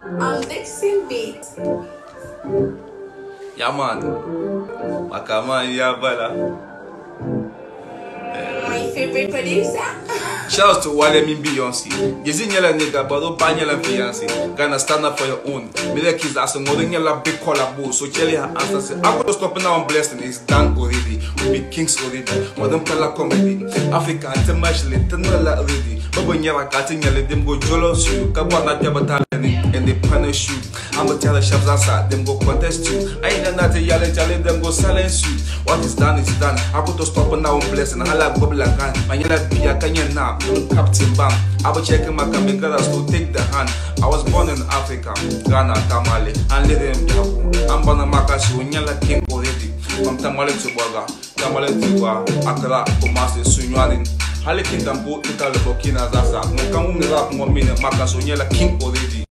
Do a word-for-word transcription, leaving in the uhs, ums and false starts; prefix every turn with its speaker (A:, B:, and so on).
A: I'm mixing beat.
B: Yeah, man. Makaman, yeah, brother.
A: My favorite producer.
B: Shout out to Wale Min Beyounce. Gizin yella nigga, but don't ban yella fiancé. Gonna stand up for your own. Me the kids as a mother yella big collabo. So Kelly her answer say, I could stop now. I'm blessed and it's done already. We be kings already. Modern pella comedy. Africa internationally, tenella already. But when you're cutting yella, them go jealous you. Kabana Jabatal and they punish you. I'm gonna tell the chefs outside, them go contest you. I ain't not a yellow jelly, them go silence you. What is done is done. I put to stop now. I'm blessed and I like bubble like hand. My yellow be a canyon now. Captain Bam, I was checking my cameras to take the hand. I was born in Africa, Ghana, Tamale, and living in Japan. I'm born in Maccasio, Nyala King already. From Tamale to Baga, Tamale to Accra, Kumasi, Sunyani, Halikin Tambo, Italy, Burkina Faso. No, come on, Maccasio, Nyala King already.